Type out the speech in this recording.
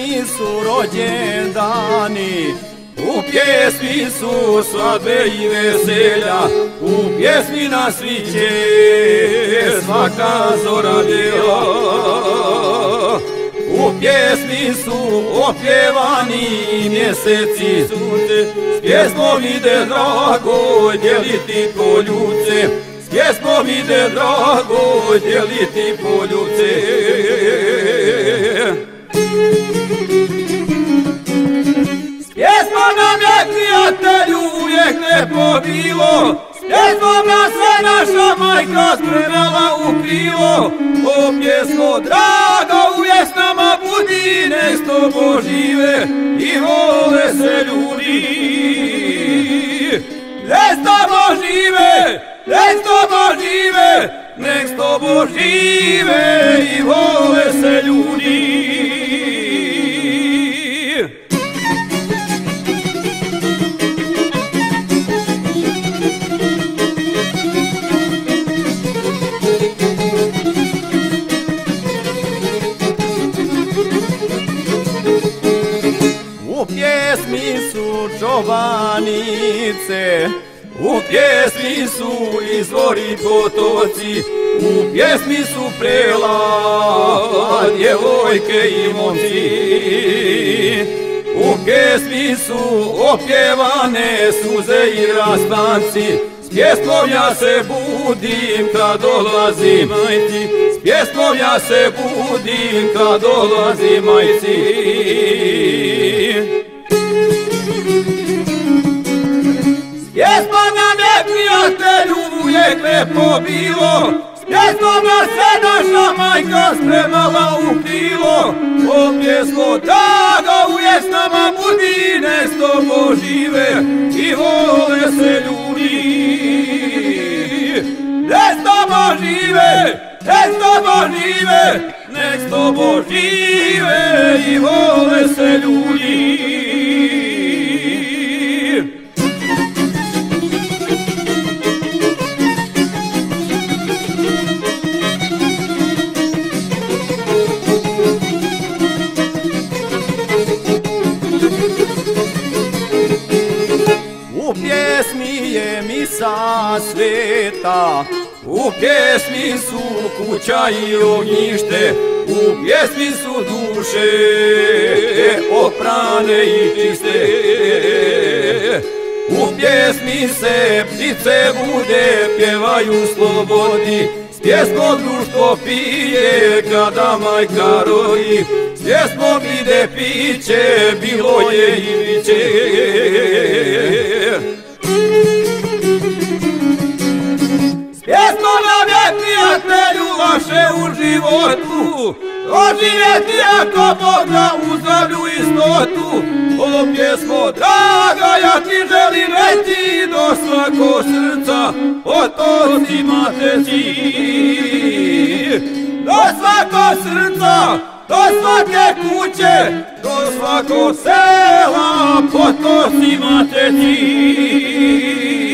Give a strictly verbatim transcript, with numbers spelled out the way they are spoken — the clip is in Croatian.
pjesmi su rođendani, u pjesmi su svadbe i veselja, u pjesmi nasviće svaka zora bijela. U pjesmi su opjevani mjeseci sunce, s pjesmom ide drago djeliti poljubce, s pjesmom ide drago djeliti poljubce. S pjesmom nam je prijatelju uvijek lepo bilo, s pjesmom nas se naša majka spremala u krilo. O pjesmo draga uvijek s nama budi, nek s tobom žive i vole se ljudi. Nek s tobom žive, nek s tobom žive, nek s tobom žive i vole se ljudi. U pjesmi su čobanice, u pjesmi su izvori potoci, u pjesmi su prela djevojke i momci. U pjesmi su opjevane suze i rastanci, s pjesmom ja se budim kad dolazi majci, s pjesmom ja se budim kad dolazi majci. S pjesmom nam je prijatelju uvijek lepo bilo, s pjesmom nas se naša majka spremala u krilo. O pjesmo draga uvijek s nama budi, nek s tobom žive i vole se ljudi. Nek s tobom žive, nek s tobom žive, nek s tobom žive i vole se ljudi. U pjesmi je misa sveta, u pjesmi su kuća i ognjište, u pjesmi su duše oprane i čiste. U pjesmi se ptice bude pjevaju slobodi, s pjesmom društvo pije kada majka roji, s pjesmom ide piće, bilo je i biće. S pjesmom nam je prijatelju vaše u životu, oživjeti ako Boga u zdravlju i istotu. O pjesmo draga, ja ti želim reći do svakog srca, potocima teći. Do svakog srca, do svake kuće, do svakog sela, potocima teći.